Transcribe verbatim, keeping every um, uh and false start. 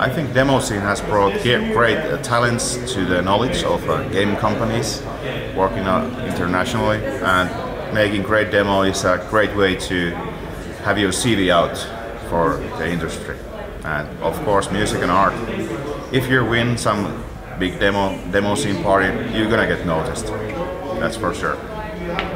I think Demoscene has brought great uh, talents to the knowledge of uh, game companies working uh, internationally, and making great demo is a great way to have your C V out for the industry. And of course, music and art. If you win some big demo Demoscene party, you're gonna get noticed. That's for sure.